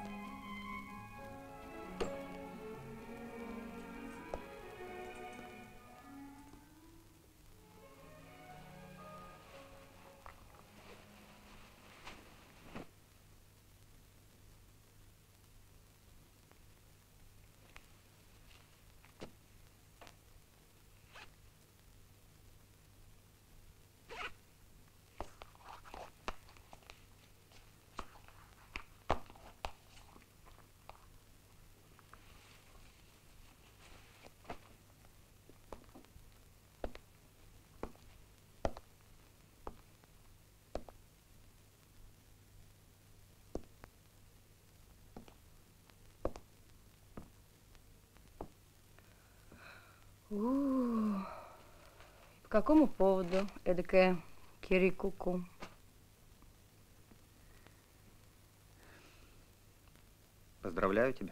У-у-у. По какому поводу эдакая кирикуку? Поздравляю тебя.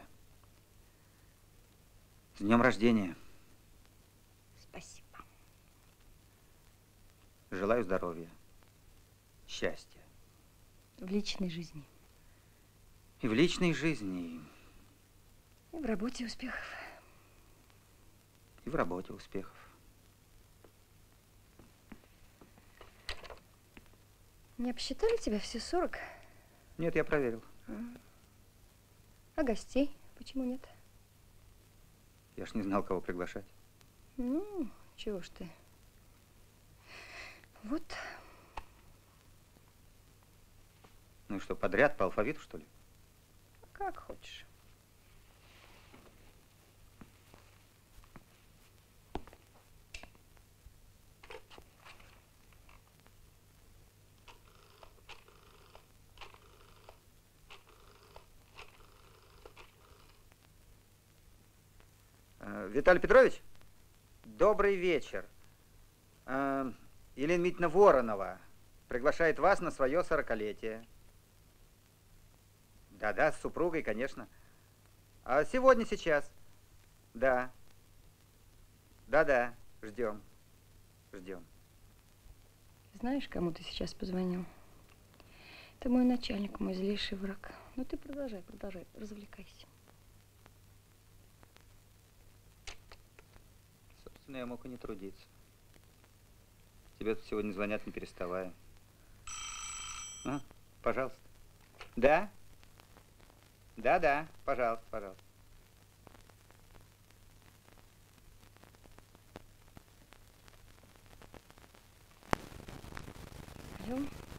С днем рождения. Спасибо. Желаю здоровья, счастья. В личной жизни. И в личной жизни. И в работе успехов. И в работе успехов. Не обсчитали тебя все сорок? Нет, я проверил. А, а гостей почему нет? Я ж не знал, кого приглашать. Ну, чего ж ты. Вот. Ну и что, подряд по алфавиту, что ли? Как хочешь. Виталий Петрович, добрый вечер. Елена Митьевна Воронова приглашает вас на свое сорокалетие. Да-да, с супругой, конечно. А сегодня, сейчас. Да. Да-да, ждем. Ждем. Знаешь, кому ты сейчас позвонил? Это мой начальник, мой злейший враг. Ну ты продолжай, продолжай, развлекайся. Собственно, я мог и не трудиться. Тебе тут сегодня звонят, не переставая. А, пожалуйста. Да? Да-да, пожалуйста, пожалуйста. Алло?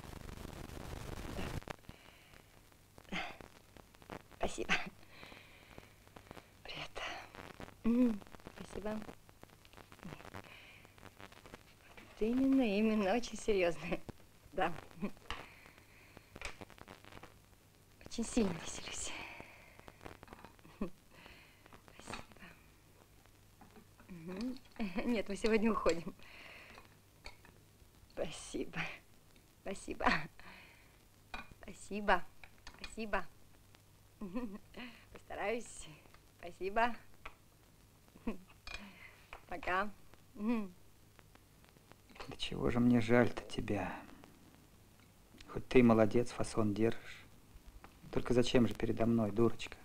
Да. Спасибо. Привет. Спасибо. Ты именно, именно очень серьезная. Да. Очень сильно веселюсь. Спасибо. Угу. Нет, мы сегодня уходим. Спасибо. Спасибо. Спасибо. Спасибо. Постараюсь. Спасибо. Пока. Да чего же мне жаль-то тебя? Хоть ты молодец, фасон держишь. Только зачем же передо мной, дурочка?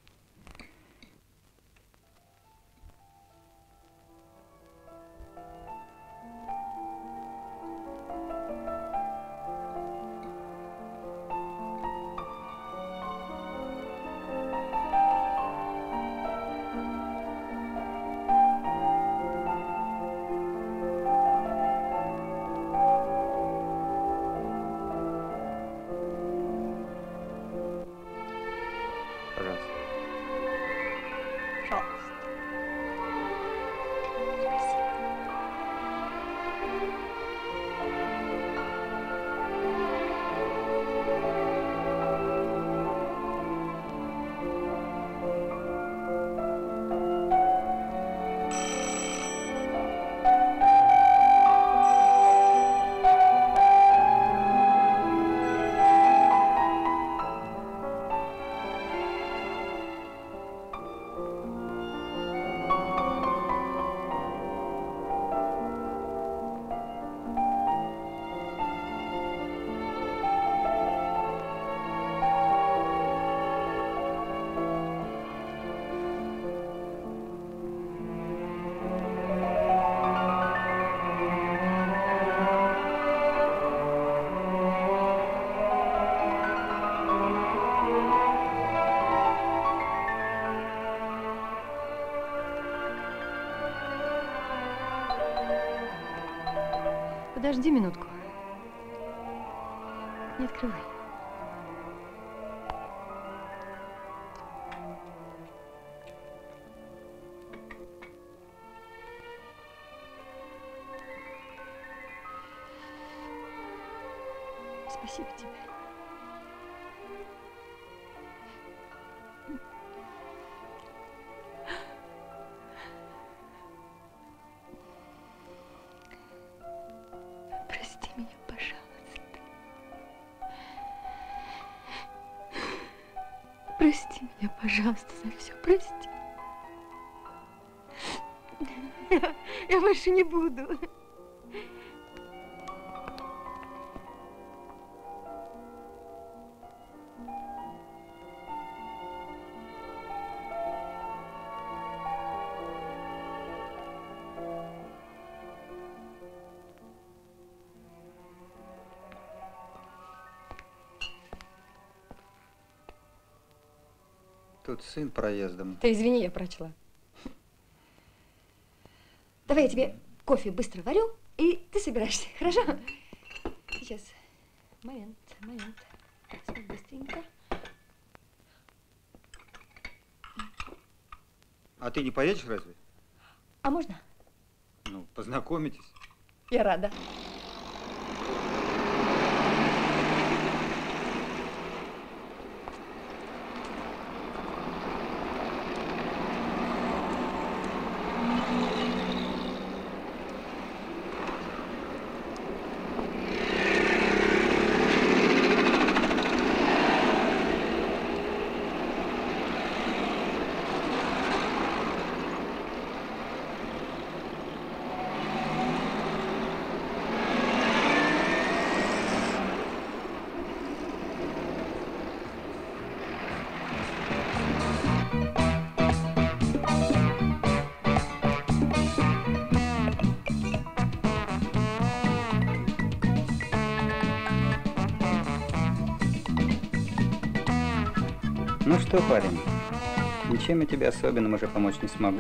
Подожди минутку. Не открывай. Спасибо тебе. Прости меня, пожалуйста. Прости меня, пожалуйста, за все. Прости. Я, я больше не буду. Тут сын проездом. Ты извини, я прочла. Давай я тебе кофе быстро варю, и ты собираешься, хорошо? Сейчас. Момент, момент. Так, быстренько. А ты не поедешь разве? А можно? Ну, познакомитесь. Я рада. Ну что, парень, ничем я тебе особенным уже помочь не смогу.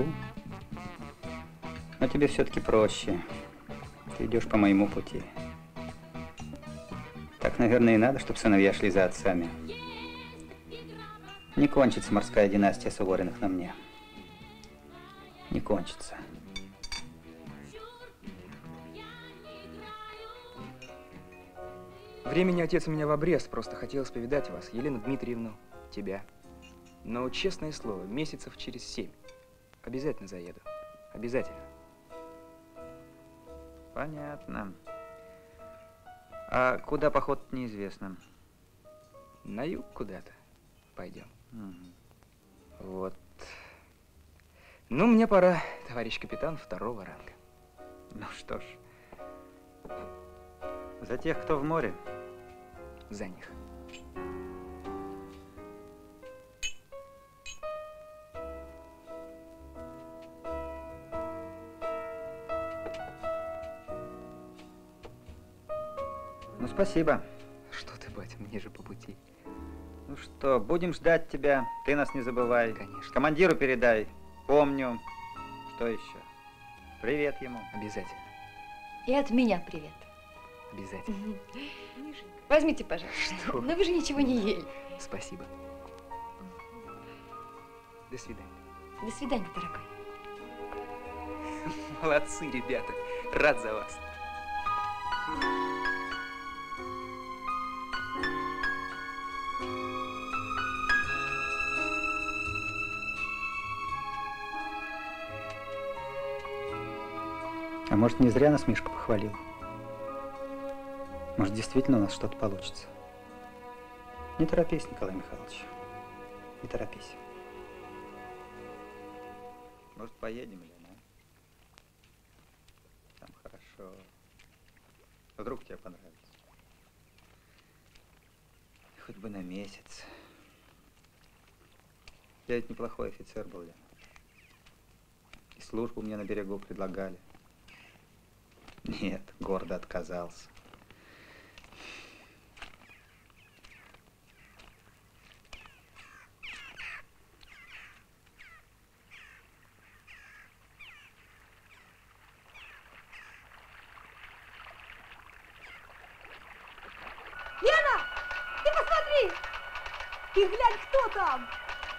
Но тебе все-таки проще. Ты идешь по моему пути. Так, наверное, и надо, чтобы сыновья шли за отцами. Не кончится морская династия Сувориных на мне. не кончится. Времени, отец, у меня в обрез. Просто хотелось повидать вас, Елену Дмитриевну, тебя. Но, честное слово, месяцев через семь. Обязательно заеду. Обязательно. Понятно. А куда поход, неизвестно. На юг куда-то пойдем. Угу. Вот. Ну, мне пора, товарищ капитан второго ранга. Ну что ж. За тех, кто в море. За них. Ну, спасибо. Что ты, батя, мне же по пути. Ну что, будем ждать тебя. Ты нас не забывай. Конечно. Командиру передай. Помню. Что еще? Привет ему. Обязательно. И от меня привет. Обязательно. Возьмите, пожалуйста. Что? Но вы же ничего не ели. Спасибо. До свидания. До свидания, дорогой. Молодцы, ребята. Рад за вас. А может, не зря нас Мишка похвалил? Может, действительно у нас что-то получится? Не торопись, Николай Михайлович. Не торопись. Может, поедем, Лена? Там хорошо. Вдруг тебе понравится. Хоть бы на месяц. Я ведь неплохой офицер был, Лена. И службу мне на берегу предлагали. Нет, гордо отказался. Лена, ты посмотри! И глянь, кто там!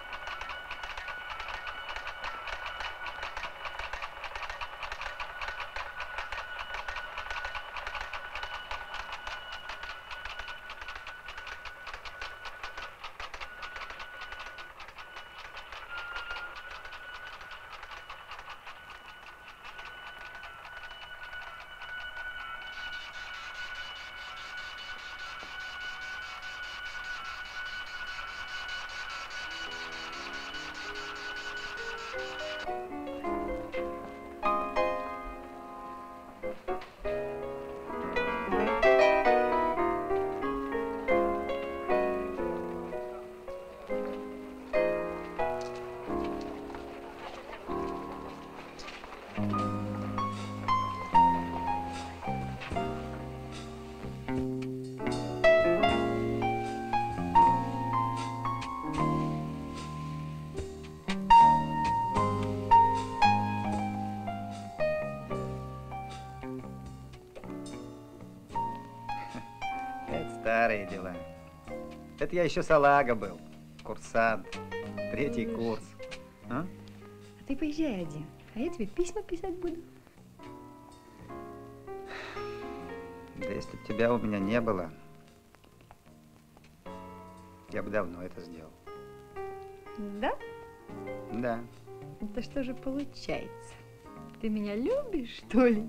Старые дела. Это я еще салага был. Курсант. Третий курс. А? А ты поезжай один, а я тебе письма писать буду. Да если бы тебя у меня не было, я бы давно это сделал. Да? Да. Это что же получается? Ты меня любишь, что ли?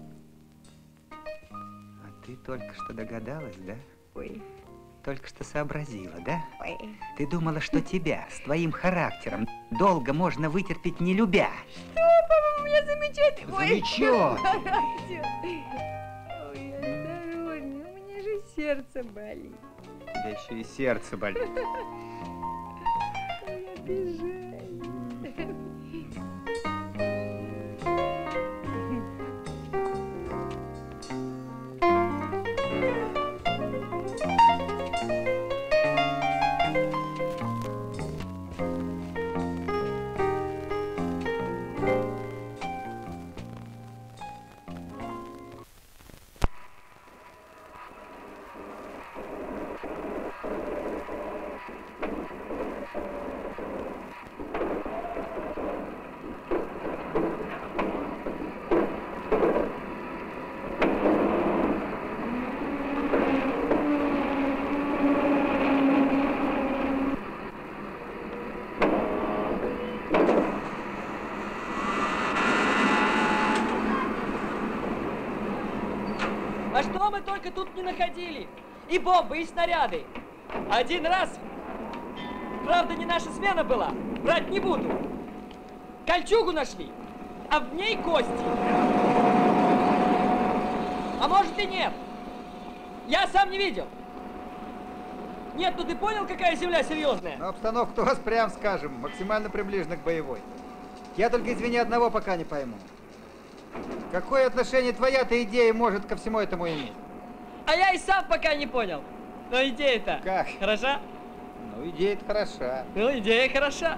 А ты только что догадалась, да? Ой. Только что сообразила, да? Ой. Ты думала, что тебя с твоим характером долго можно вытерпеть, не любя. Что, по-моему, у меня замечательный... Замечательный. Ой, осторожно, у меня же сердце болит. Да еще и сердце болит. Ой, обижай. только тут не находили. И бомбы, и снаряды. Один раз, правда, не наша смена была, брать не буду. Кольчугу нашли, а в ней кости. А может и нет. Я сам не видел. Нет, ну ты понял, какая земля серьезная? Но обстановка у вас, прям скажем, максимально приближена к боевой. Я только, извини, одного пока не пойму. Какое отношение твоя-то идея может ко всему этому иметь? А я и сам пока не понял. Но идея-то как? Хороша? Ну, идея-то хороша. Ну, идея хороша.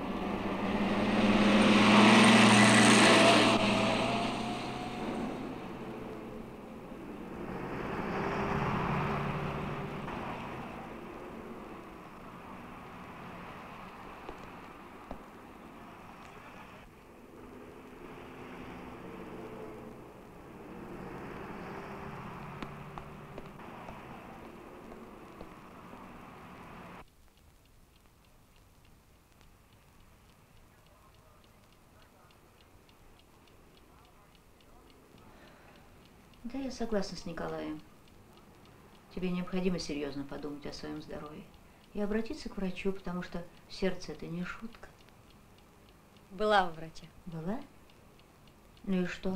Да, я согласна с Николаем. Тебе необходимо серьезно подумать о своем здоровье и обратиться к врачу, потому что сердце – это не шутка. Была у врача. Была? Ну и что?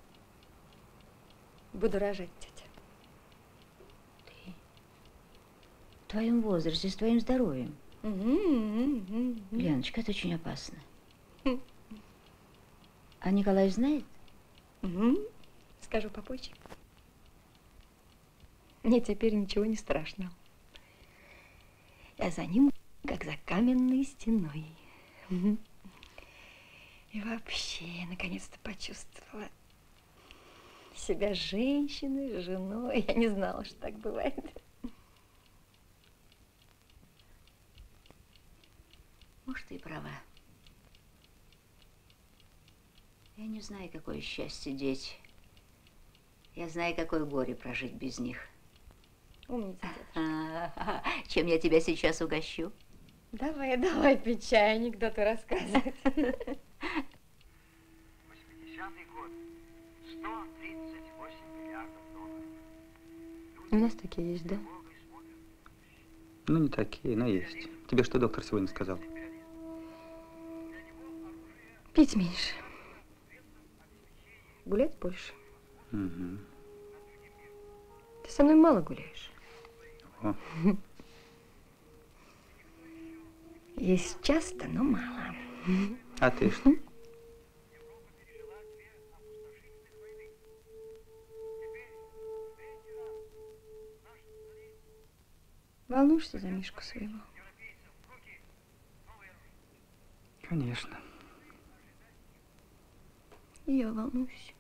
Буду рожать, тетя. Ты в твоем возрасте, с твоим здоровьем. Леночка, это очень опасно. А Николай знает? Скажу попозже. Мне теперь ничего не страшно. Я за ним, как за каменной стеной. И вообще, я наконец-то почувствовала себя женщиной, женой. Я не знала, что так бывает. Может, ты и права. Я не знаю, какое счастье дети. Я знаю, какое горе прожить без них. Умница, дедушка. Чем я тебя сейчас угощу? Давай, давай, пить чай, анекдоты рассказывать. восьмидесятый год. сто тридцать восемь миллиардов долларов. У нас такие есть, да? Ну, не такие, но есть. Тебе что доктор сегодня сказал? Пить меньше. Гулять больше. Угу. Ты со мной мало гуляешь. О. Есть часто, но мало. А ты что? Волнуешься за Мишку своего? Конечно. И я волнуюсь.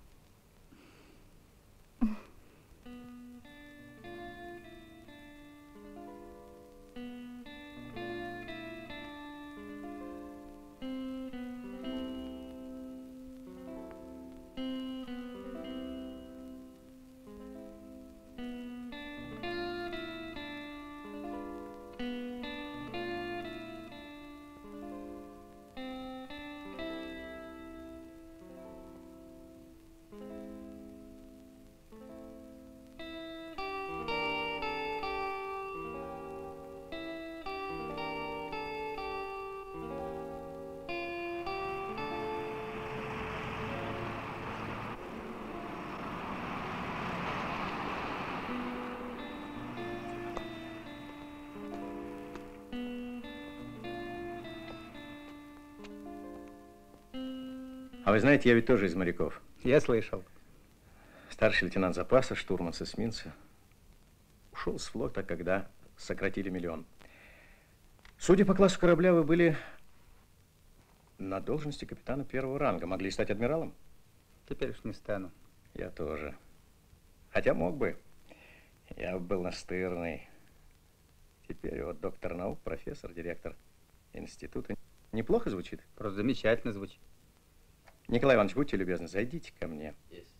А вы знаете, я ведь тоже из моряков. Я слышал. Старший лейтенант запаса, штурман с эсминца. Ушел с флота, когда сократили миллион. Судя по классу корабля, вы были на должности капитана первого ранга. Могли стать адмиралом? Теперь уж не стану. Я тоже. Хотя мог бы. Я был настырный. Теперь вот доктор наук, профессор, директор института. Неплохо звучит? Просто замечательно звучит. Николай Иванович, будьте любезны, зайдите ко мне. Есть.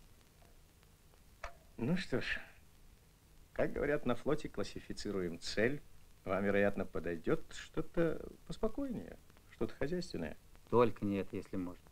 Ну что ж, как говорят на флоте, классифицируем цель. Вам, вероятно, подойдет что-то поспокойнее, что-то хозяйственное. Только не это, если можно.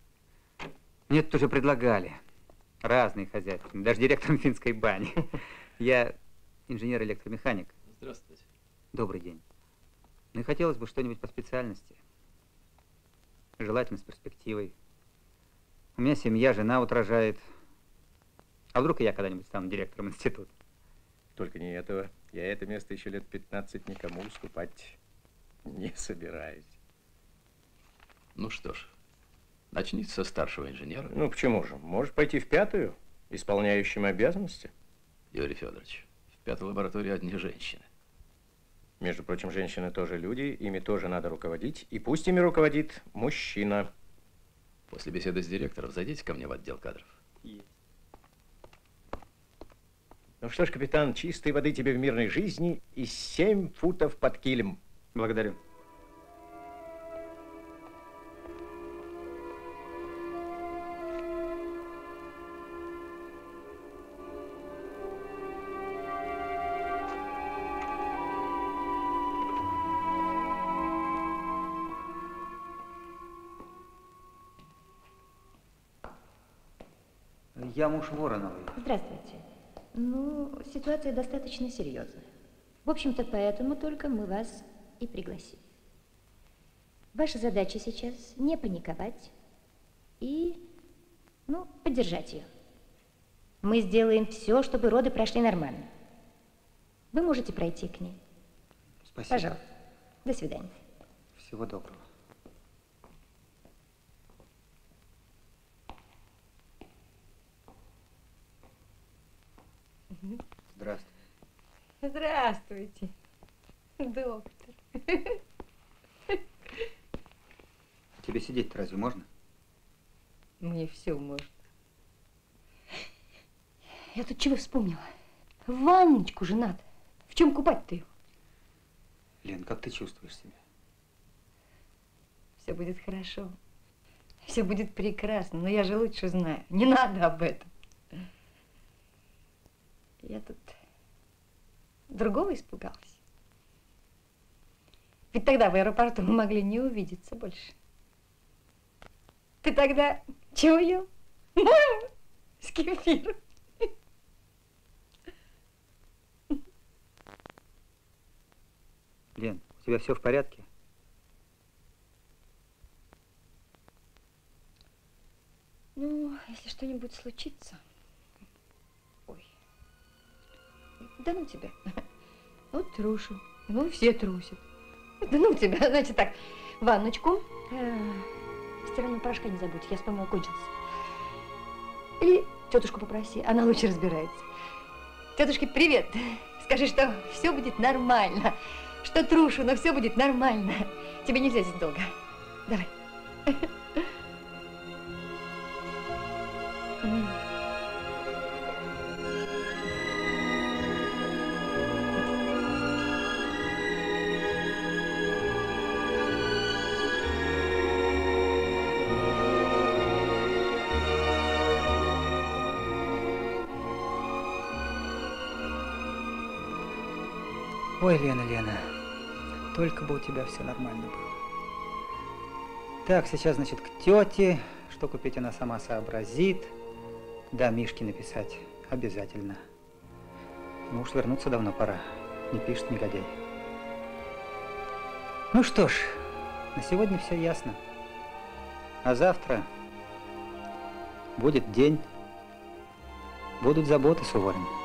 Мне тут уже предлагали. Разные хозяйственные, даже директором финской бани. Я инженер-электромеханик. Здравствуйте. Добрый день. Ну и хотелось бы что-нибудь по специальности. Желательно с перспективой. У меня семья, жена вот рожает. А вдруг и я когда-нибудь стану директором института? Только не этого. Я это место еще лет пятнадцать никому уступать не собираюсь. Ну что ж, начните со старшего инженера. Ну почему же? Можешь пойти в пятую, исполняющим обязанности. Юрий Федорович, в пятой лаборатории одни женщины. Между прочим, женщины тоже люди, ими тоже надо руководить, и пусть ими руководит мужчина. После беседы с директором зайдите ко мне в отдел кадров. Есть. Ну что ж, капитан, чистой воды тебе в мирной жизни и семь футов под килем. Благодарю. Я муж Вороновой. Здравствуйте. Ну, ситуация достаточно серьезная. В общем-то, поэтому только мы вас и пригласили. Ваша задача сейчас не паниковать и, ну, поддержать ее. Мы сделаем все, чтобы роды прошли нормально. Вы можете пройти к ней. Спасибо. Пожалуйста. До свидания. Всего доброго. Здравствуй. Здравствуйте, доктор. Тебе сидеть разве можно? Мне все можно. Я тут чего вспомнила? Ванночку же надо. В чем купать-то его? Лен, как ты чувствуешь себя? Все будет хорошо. Все будет прекрасно, но я же лучше знаю. Не надо об этом. Я тут другого испугалась. Ведь тогда в аэропорту мы могли не увидеться больше. Ты тогда чего ел? С кефиром. Лен, у тебя все в порядке? Ну, если что-нибудь случится... Ой. Да ну тебя. Вот трушу. Ну, все трусят. Да ну тебя. Значит так, ванночку. Э, стирального порошка не забудь. Я вспомнила, кончился. Или тетушку попроси. Она лучше разбирается. Тетушке привет. Скажи, что все будет нормально. Что трушу, но все будет нормально. Тебе нельзя здесь долго. Давай. Ой, Лена, Лена, только бы у тебя все нормально было. Так, сейчас, значит, к тете. Что купить, она сама сообразит. Да, Мишке написать обязательно. Муж вернуться давно пора. Не пишет негодяй. Ну что ж, на сегодня все ясно. А завтра будет день. Будут заботы, Суворин.